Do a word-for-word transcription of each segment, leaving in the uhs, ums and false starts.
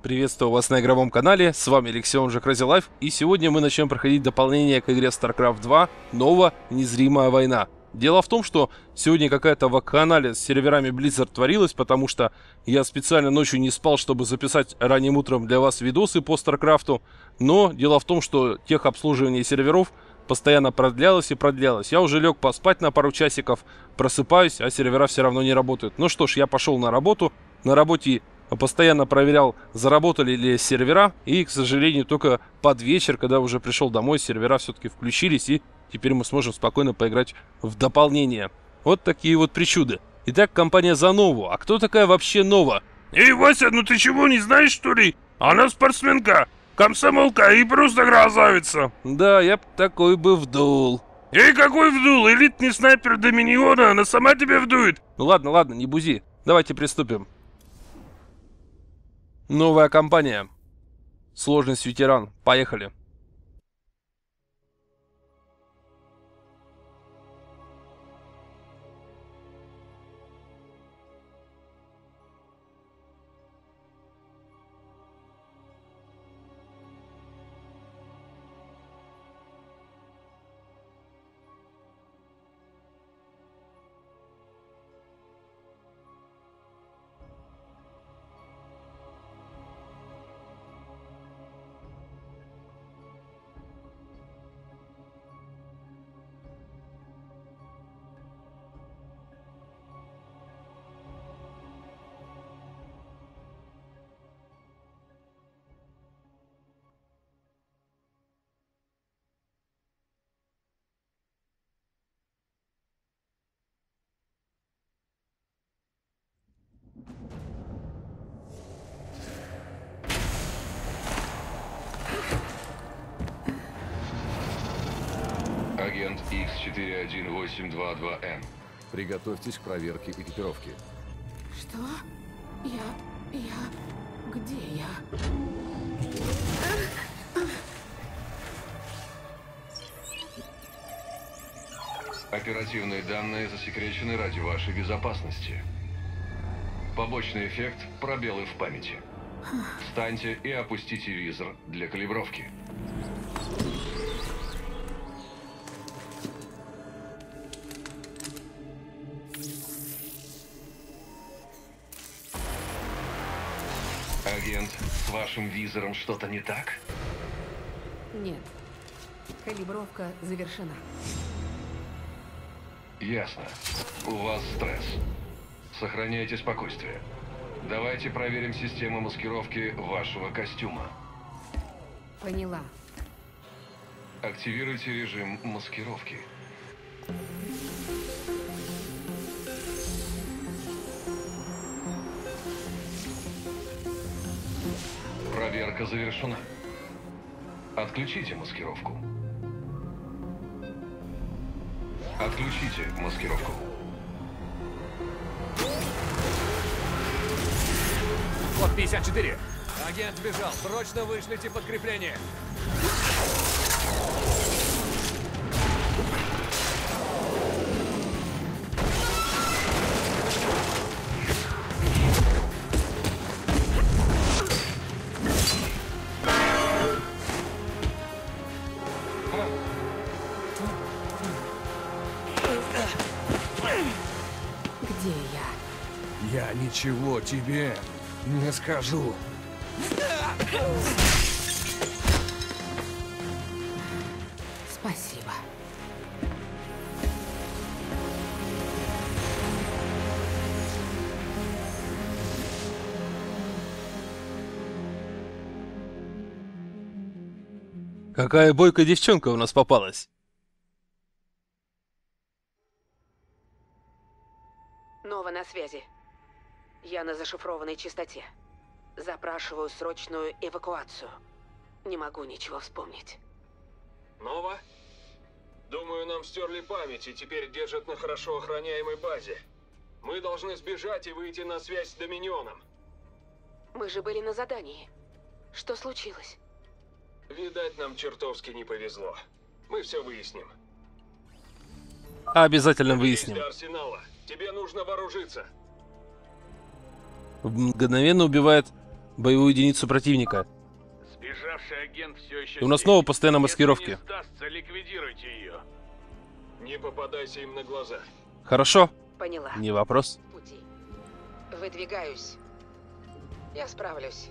Приветствую вас на игровом канале, с вами Алексей, он же Crazy Life, и сегодня мы начнем проходить дополнение к игре StarCraft два «Нова. Незримая война». Дело в том, что сегодня какая-то вакханалия с серверами Blizzard творилась, потому что я специально ночью не спал, чтобы записать ранним утром для вас видосы по StarCraft, но дело в том, что техобслуживание серверов постоянно продлялось и продлялось. Я уже лег поспать на пару часиков, просыпаюсь, а сервера все равно не работают. Ну что ж, я пошел на работу, на работе постоянно проверял, заработали ли сервера, и, к сожалению, только под вечер, когда уже пришел домой, сервера все-таки включились, и теперь мы сможем спокойно поиграть в дополнение. Вот такие вот причуды. Итак, компания за Нову. А кто такая вообще Нова? Эй, Вася, ну ты чего, не знаешь, что ли? Она спортсменка, комсомолка и просто красавица. Да, я б такой бы вдул. Эй, какой вдул? Элитный снайпер Доминиона, она сама тебя вдует. Ну ладно, ладно, не бузи. Давайте приступим. Новая компания. Сложность ветеран. Поехали. Агент икс четыре один восемь два два эн. Приготовьтесь к проверке экипировки. Что? Я... я... Где я? Оперативные данные засекречены ради вашей безопасности. Побочный эффект – пробелы в памяти. Встаньте и опустите визор для калибровки. Агент, с вашим визором что-то не так? Нет. Калибровка завершена. Ясно. У вас стресс. Сохраняйте спокойствие. Давайте проверим систему маскировки вашего костюма. Поняла. Активируйте режим маскировки. Проверка завершена. Отключите маскировку. Отключите маскировку. Код пятьдесят четыре. Агент сбежал. Срочно вышлите подкрепление. Где я? Я ничего тебе не скажу. Спасибо. Какая бойкая девчонка у нас попалась. Нова на связи. Я на зашифрованной частоте. Запрашиваю срочную эвакуацию. Не могу ничего вспомнить. Нова? Думаю, нам стерли память и теперь держат на хорошо охраняемой базе. Мы должны сбежать и выйти на связь с Доминионом. Мы же были на задании. Что случилось? Видать, нам чертовски не повезло. Мы все выясним. Обязательно Есть выясним. до арсенала. Тебе нужно вооружиться. Мгновенно убивает боевую единицу противника. Сбежавший агент все еще И у нас здесь. снова постоянно Если маскировки. не сдастся, ликвидируйте ее. Не попадайся им на глаза. Хорошо, Поняла. не вопрос. Пути. Выдвигаюсь. Я справлюсь.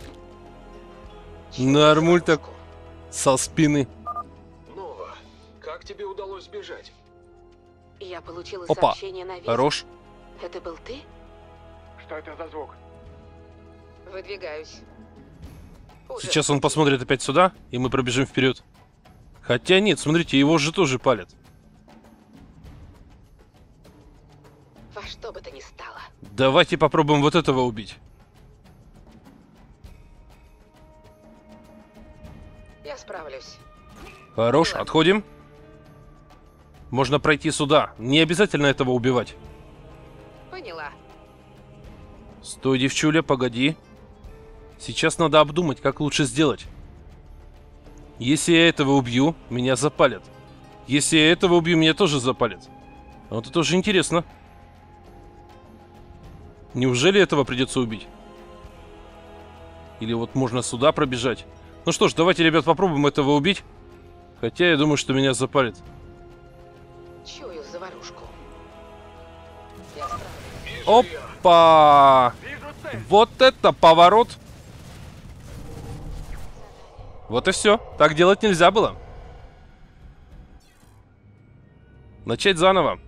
Чую Нормуль так заварушку. со спины. Нова, как тебе удалось сбежать? Я получила Опа, сообщение на визор. хорош. Это был ты? Что это за звук? Выдвигаюсь. Уже Сейчас в он пути. посмотрит опять сюда, и мы пробежим вперед. Хотя нет, смотрите, его же тоже палят. Во что бы то ни стало. Давайте попробуем вот этого убить. Я справлюсь. Хорош, Ладно. отходим. Можно пройти сюда. Не обязательно этого убивать. Поняла. Стой, девчуля, погоди. Сейчас надо обдумать, как лучше сделать. Если я этого убью, меня запалят. Если я этого убью, меня тоже запалят. А вот это тоже интересно. Неужели этого придется убить? Или вот можно сюда пробежать? Ну что ж, давайте, ребят, попробуем этого убить. Хотя я думаю, что меня запалит. Чую заварушку. Я справлюсь. Опа! Вот это поворот! Вот и все. Так делать нельзя было. Начать заново.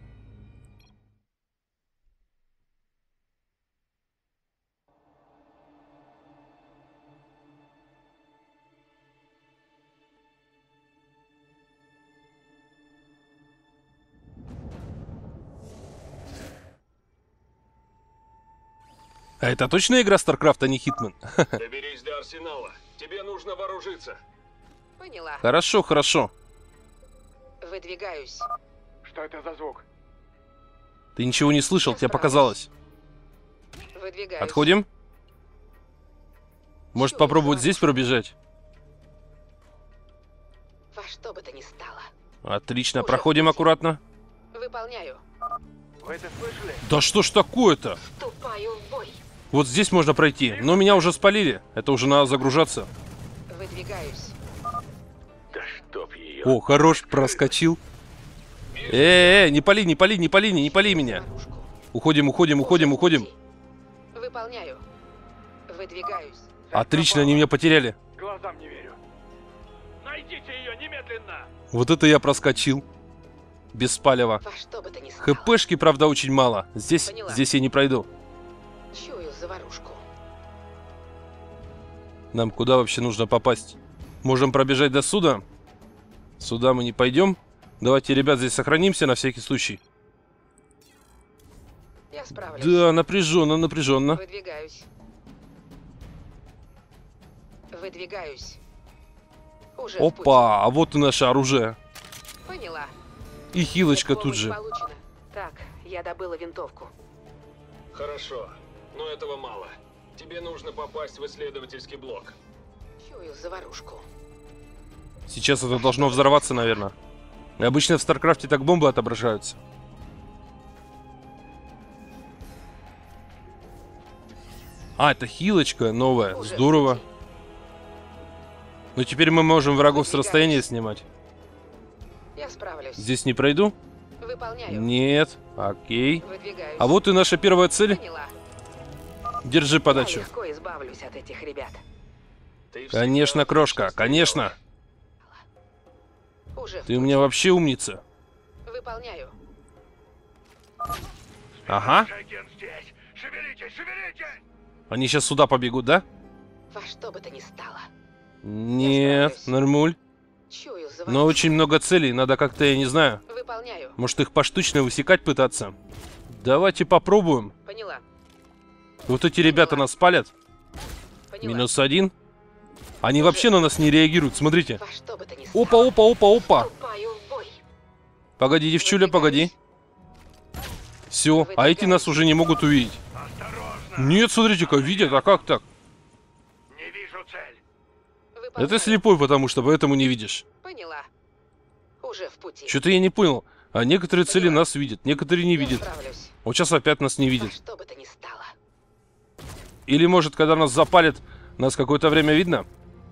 А это точно игра StarCraft, а не Hitman? Доберись до арсенала. Тебе нужно вооружиться. Поняла. Хорошо, хорошо. Выдвигаюсь. Что это за звук? Ты ничего не слышал, тебе показалось. Выдвигаюсь. Отходим. Может, Чую попробовать здесь заварушку. пробежать? Во что бы то ни стало. Отлично, Уже проходим в пути. аккуратно. Выполняю. Вы это слышали? Да что ж такое-то? Вступаю в бой. Вот здесь можно пройти, но меня уже спалили. Это уже надо загружаться. Выдвигаюсь. Да чтоб ее. О, хорош, проскочил. Э, э, не пали, не пали, не пали, не пали меня. Заварушку. Уходим, уходим, уходим, Уже в уходим. пути. Выполняю. Выдвигаюсь. Отлично, они меня потеряли. Глазам не верю. Найдите ее немедленно. Вот это я проскочил. Без палева. Во что бы то ни стало. ХПшки, правда, очень мало. Здесь, Поняла. здесь я не пройду. Чую заварушку. Нам куда вообще нужно попасть? Можем пробежать до суда? Сюда мы не пойдем. Давайте, ребят, здесь сохранимся на всякий случай. Я справлюсь. Да, напряженно, напряженно. Выдвигаюсь. Выдвигаюсь. Уже в пути. Опа, а вот и наше оружие. Поняла. И хилочка Такого тут не же. получено. Так, я добыла винтовку. Хорошо, но этого мало. Тебе нужно попасть в исследовательский блок. Чую заварушку. Сейчас это должно взорваться, наверное. И обычно в Старкрафте так бомбы отображаются. А, это хилочка новая. Уже в Здорово. пути. Ну теперь мы можем врагов с Выдвигаюсь. расстояния снимать. Я справлюсь. Здесь не пройду? Выполняю. Нет. Окей. Выдвигаюсь. А вот и наша первая цель. Поняла. Держи Я подачу. легко избавлюсь от этих ребят. Ты всегда Конечно, крошка, отлично конечно. Уже в Ты у пути. меня вообще умница. Выполняю. Ага. Агент здесь. Шевелитесь, шевелитесь. Они сейчас сюда побегут, да? Во что бы то ни стало. Нет, справлюсь. нормуль. Чую заварушку. Но очень много целей. Надо как-то, я не знаю, Выполняю. может их поштучно высекать пытаться. Давайте попробуем. Поняла. Вот эти ребята нас палят. Поняла. Минус один. Они вообще на нас не реагируют, смотрите. Во что бы то ни стало. Опа, опа, опа, опа. Вступаю в бой. Погоди, девчуля, погоди. Все, а эти нас уже не могут увидеть. Нет, смотрите-ка, видят, а как так? Не вижу цель. Выполняю. Это слепой, потому что поэтому не видишь. Поняла. Уже в пути. Что-то я не понял. А некоторые цели Поняла. нас видят, некоторые не Я видят. справлюсь. Вот сейчас опять нас не Во видят. что бы то ни стало. Или может, когда нас запалит, нас какое-то время видно?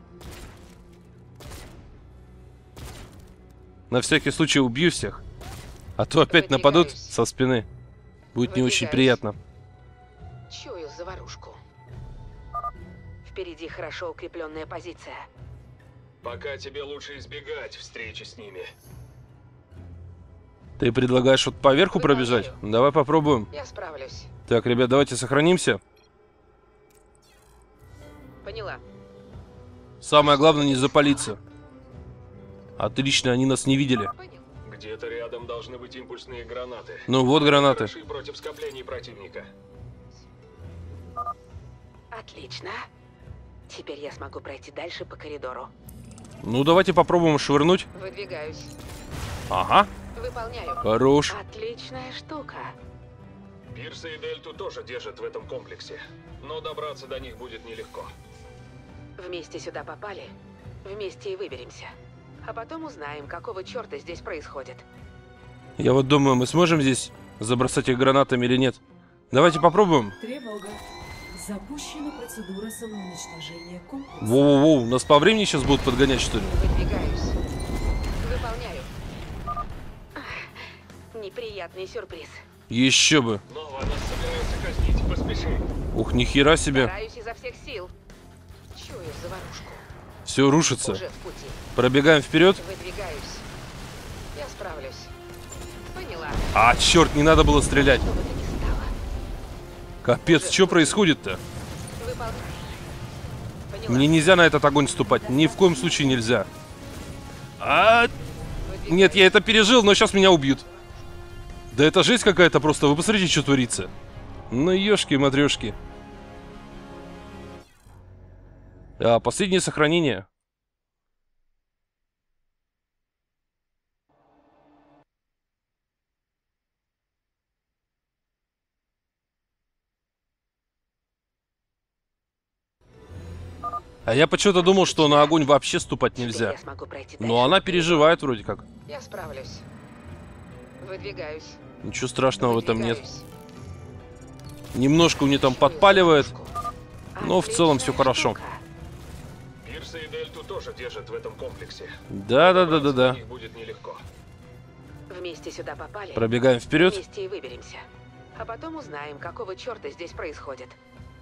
На всякий случай убью всех. А то опять нападут со спины. Будет не очень приятно. Чую заварушку. Впереди хорошо укрепленная позиция. Пока тебе лучше избегать встречи с ними. Ты предлагаешь вот поверху пробежать? Давай попробуем. Я справлюсь. Так, ребят, давайте сохранимся. Поняла. Самое главное не запалиться. Отлично, они нас не видели. Где-то рядом должны быть импульсные гранаты. Ну вот гранаты. Хороши против скоплений противника. Отлично. Теперь я смогу пройти дальше по коридору. Ну давайте попробуем швырнуть. Выдвигаюсь. Ага. Выполняю. Хорош. Отличная штука. Пирса и Дельту тоже держат в этом комплексе. Но добраться до них будет нелегко. Вместе сюда попали, вместе и выберемся. А потом узнаем, какого черта здесь происходит. Я вот думаю, мы сможем здесь забросать их гранатами или нет. Давайте попробуем. Тревога. Запущена процедура самоуничтожения комплекса. Воу-воу-воу, нас по времени сейчас будут подгонять, что ли? Выдвигаюсь. Выполняю. Ах, неприятный сюрприз. Еще бы. Нова нас собирается казнить, поспеши. Ух, нихера себе. Стараюсь изо всех сил. Чую заварушку. Все рушится. Уже в пути. Пробегаем вперед. Выдвигаюсь. Я справлюсь. Поняла. А, черт, не надо было стрелять. Что бы то ни стало. Капец, что происходит-то? Выполняю. Поняла. Мне нельзя на этот огонь вступать. Ни в коем случае нельзя. А, нет, я это пережил, но сейчас меня убьют. Да это жесть какая-то просто. Вы посмотрите, что творится. Ну, ёшки-матрёшки. А, последнее сохранение. А я почему-то думал, что на огонь вообще ступать нельзя. Я смогу пройти Но дальше. она переживает вроде как. Я справлюсь. Выдвигаюсь. Ничего страшного в этом нет. Выдвигаюсь. Немножко у нее там подпаливает, но в целом все Отличная хорошо. штука. Пирса и Дельту тоже держат в этом комплексе. Да-да-да-да-да. Добраться до них будет нелегко. Вместе сюда попали. Пробегаем вперед. Вместе и выберемся. А потом узнаем, какого черта здесь происходит.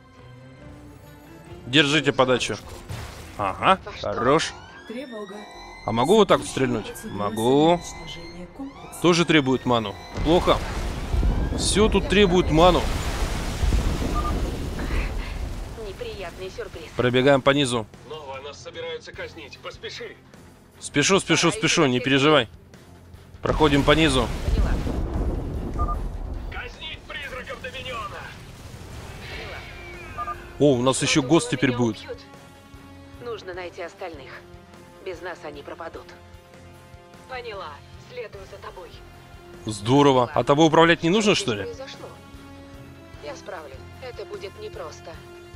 Держите подачу. Ага, хорош. Тревога. А могу вот так вот стрельнуть? Могу. Самоуничтожение комплекса. Тоже требует ману. Плохо. Все тут требует ману. Неприятный сюрприз. Пробегаем по низу. Нова нас собираются казнить, поспеши. Спешу, спешу, спешу, не переживай. Проходим по низу. Поняла. Казнить призраков Доминиона! О, у нас еще Думала, гост теперь меня будет. убьют. Нужно найти остальных. Без нас они пропадут. Поняла. Следую за тобой. Здорово. А тобой управлять не нужно, что ли? Произошло. Я справлюсь. Это будет непросто.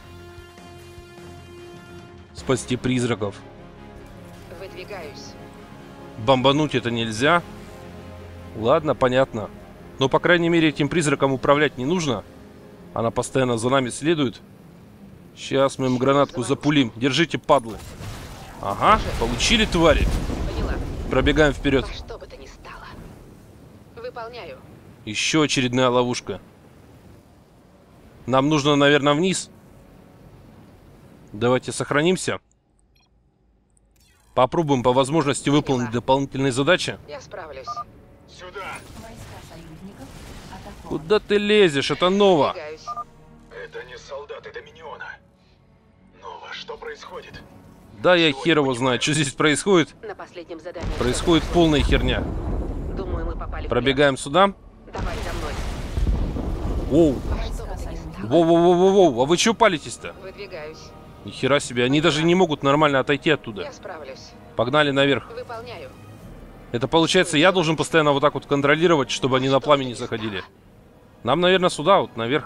Спасти призраков. Выдвигаюсь. Бомбануть это нельзя. Ладно, понятно. Но, по крайней мере, этим призраком управлять не нужно. Она постоянно за нами следует. Сейчас мы им гранатку запулим. Держите, падлы. Ага, получили, твари. Поняла. Пробегаем вперед. Во что бы то ни стало. Выполняю. Еще очередная ловушка. Нам нужно, наверное, вниз. Давайте сохранимся. Попробуем по возможности выполнить дополнительные задачи. Я справлюсь. Сюда! Куда ты лезешь? Это Нова. Выдвигаюсь. Это не солдаты Доминиона. Нова, что происходит? Да, я хер его знаю, что здесь происходит. На последнем задании. Происходит полная херня. Думаю, мы попали в Пробегаем сюда. плен. Давай за мной. Оу. Во что бы то ни стало. Воу-воу-воу-воу. А вы чего палитесь-то? Выдвигаюсь. Нихера себе. Они даже не могут нормально отойти оттуда. Я справлюсь. Погнали наверх. Выполняю. Это получается, я должен постоянно вот так вот контролировать, чтобы они на пламя не заходили. Нам, наверное, сюда, вот наверх.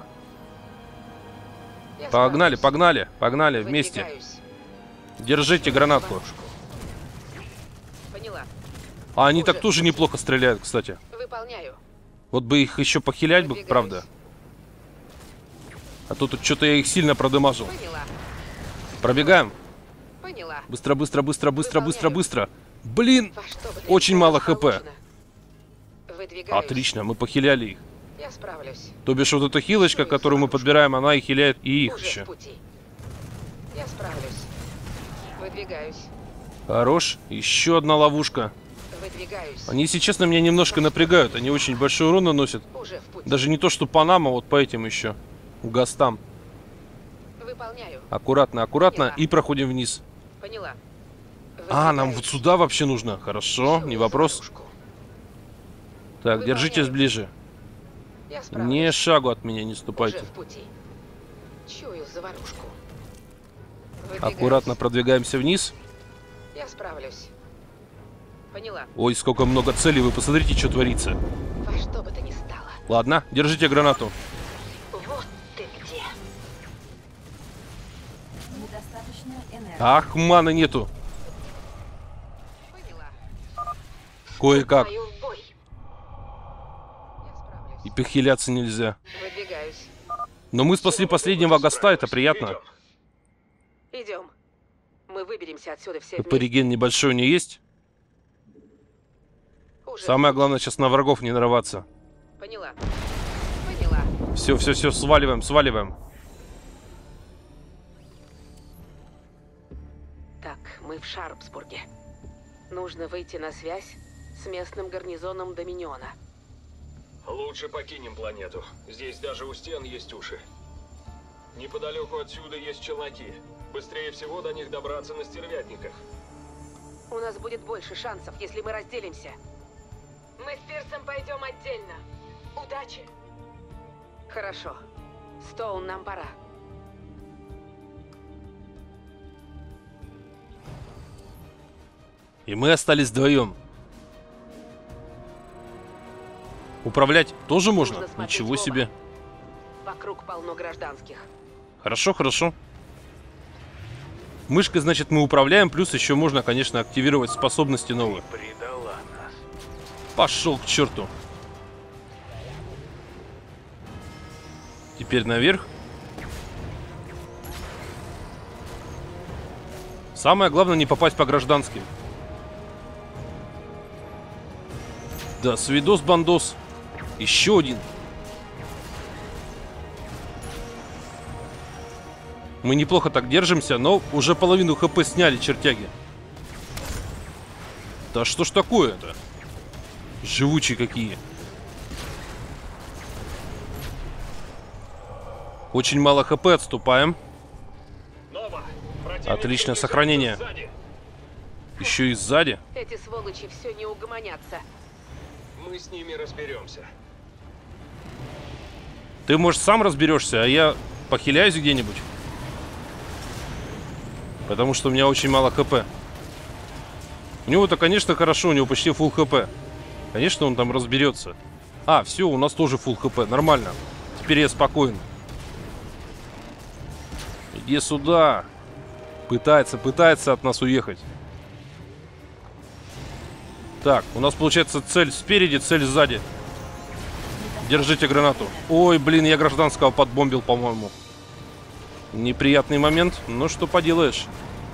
Я Погнали, справлюсь. погнали, погнали вместе. Выдвигаюсь. Держите гранатку. Поняла. А они так тоже неплохо стреляют, кстати. Выполняю. Вот бы их еще похилять бы, Выдвигаюсь. правда. А то тут что-то я их сильно продамажил. Поняла. Пробегаем. Поняла. Быстро, быстро, быстро, быстро, быстро, быстро. Блин, Во что бы ты очень ни мало стало хп. получено. Выдвигаюсь. Отлично, мы похиляли их. Я справлюсь. То бишь вот эта хилочка, которую мы подбираем, она и хиляет и их Уже еще. в пути. Я справлюсь. Выдвигаюсь. Хорош. Еще одна ловушка. Выдвигаюсь. Они, если честно, меня немножко напрягают. Они очень большой урон наносят. Уже в пути. Даже не то, что по нам, а вот по этим еще. Гастам. Выполняю. Аккуратно, аккуратно. Поняла. И проходим вниз. Поняла. А, нам Выдвигаюсь. вот сюда вообще нужно. Хорошо, не Чую вопрос. заварушку. Так, Выполняю. держитесь ближе. Я справлюсь. Ни шагу от меня не Уже ступайте. в пути. Чую заварушку. Выдвигаюсь. Аккуратно продвигаемся вниз. Я справлюсь. Поняла. Ой, сколько много целей. Вы посмотрите, что творится. Во что бы то ни стало. Ладно, держите гранату. Вот ты где. Недостаточно энергии. Ах, маны нету. Поняла. Кое-как. Мою в бой. Я справлюсь. И похиляться нельзя. Выдвигаюсь. Но мы спасли последнего госта, это приятно. Идем. Идем. Мы выберемся отсюда все ХП вместе. реген небольшой не есть. Уже Самое в пути. главное сейчас на врагов не нарваться. Поняла. Поняла. Все, все, все, сваливаем, сваливаем. Так, мы в Шарпсбурге. Нужно выйти на связь с местным гарнизоном Доминиона. Лучше покинем планету. Здесь даже у стен есть уши. Неподалеку отсюда есть челноки. Быстрее всего до них добраться на стервятниках. У нас будет больше шансов, если мы разделимся. Мы с Пирсом пойдем отдельно. Удачи. Хорошо. Стоун, нам пора. И мы остались вдвоем. Управлять тоже можно? Нужно смотреть Ничего в оба. себе. Вокруг полно гражданских. Хорошо, хорошо. Мышкой, значит, мы управляем, плюс еще можно, конечно, активировать способности новые. Предала нас. Пошел к черту. Теперь наверх. Самое главное не попасть по гражданским. Да, свидос бандос. Еще один. Мы неплохо так держимся, но уже половину хп сняли, чертяги. Да что ж такое-то? Живучие какие. Очень мало хп, отступаем. Нова! Противник Отличное приближается сохранение. сзади. Еще и сзади. Эти сволочи все не угомонятся. Мы с ними разберемся. Ты, может, сам разберешься, а я похиляюсь где-нибудь. Потому что у меня очень мало хп. У него-то, конечно, хорошо, у него почти фулл хп. Конечно, он там разберется. А, все, у нас тоже фулл хп, нормально. Теперь я спокоен. Иди сюда. Пытается, пытается от нас уехать. Так, у нас получается цель спереди, цель сзади. Держите гранату. Ой, блин, я гражданского подбомбил, по-моему. Неприятный момент, но что поделаешь.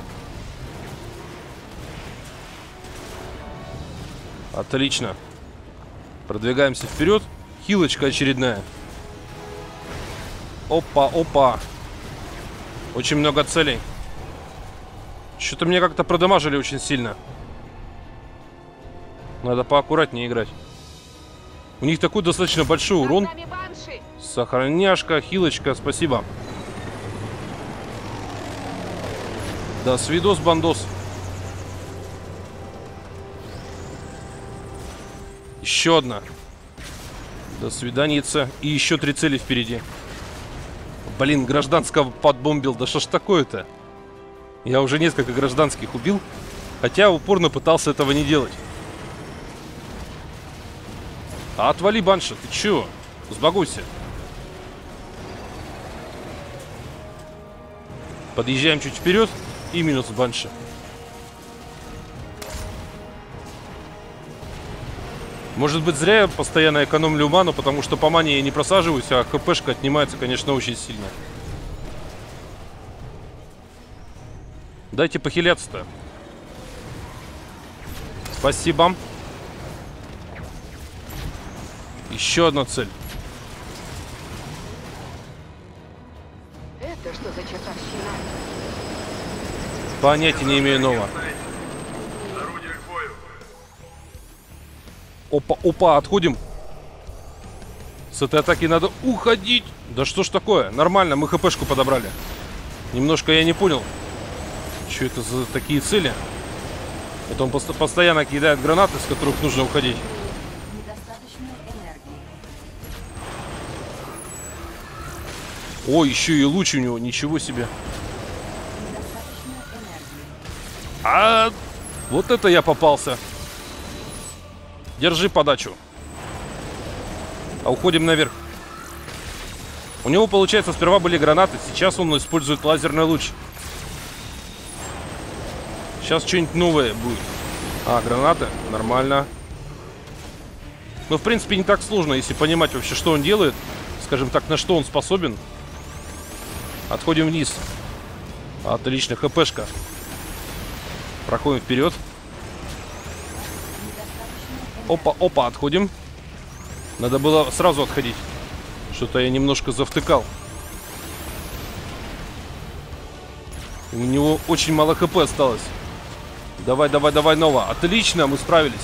Отлично. Продвигаемся вперед. Хилочка очередная. Опа, опа. Очень много целей. Что-то меня как-то продамажили очень сильно. Надо поаккуратнее играть. У них такой достаточно большой урон. За нами банши! Сохраняшка, хилочка, спасибо. Да, свидос, бандос. Еще одна. До свиданица. И еще три цели впереди. Блин, гражданского подбомбил. Да что ж такое-то? Я уже несколько гражданских убил. Хотя упорно пытался этого не делать. А отвали, банша, ты чё? Сбагуйся. Подъезжаем чуть вперед. И минус банша. Может быть, зря я постоянно экономлю ману, потому что по мане я не просаживаюсь, а хпшка отнимается, конечно, очень сильно. Дайте похиляться-то. Спасибо. Еще одна цель. Это что за чертовщина? Понятия не имею нового. Опа, опа, отходим. С этой атаки надо уходить. Да что ж такое? Нормально, мы хпшку подобрали. Немножко я не понял, что это за такие цели. Это он пост постоянно кидает гранаты, с которых нужно уходить. О, еще и луч у него, ничего себе. А вот это я попался. Держи подачу. А уходим наверх. У него, получается, сперва были гранаты, сейчас он использует лазерный луч. Сейчас что-нибудь новое будет. А, гранаты, нормально. Ну, в принципе, не так сложно, если понимать вообще, что он делает. Скажем так, на что он способен. Отходим вниз. Отлично, хпшка. Проходим вперед. Опа, опа, отходим. Надо было сразу отходить. Что-то я немножко завтыкал. У него очень мало хп осталось. Давай, давай, давай, Нова. Отлично, мы справились.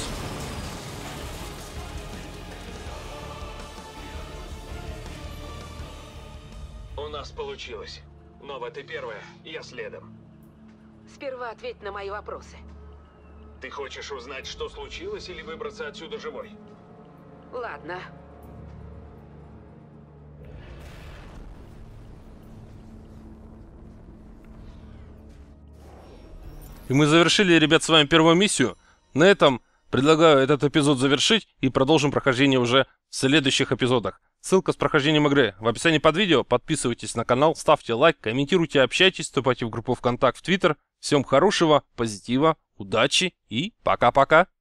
У нас получилось. Нова, ты первая, я следом. Сперва ответь на мои вопросы. Ты хочешь узнать, что случилось, или выбраться отсюда живой? Ладно. И мы завершили, ребят, с вами первую миссию. На этом предлагаю этот эпизод завершить и продолжим прохождение уже в следующих эпизодах. Ссылка с прохождением игры в описании под видео. Подписывайтесь на канал, ставьте лайк, комментируйте, общайтесь, вступайте в группу ВКонтакт, в Твиттер. Всем хорошего, позитива, удачи и пока-пока.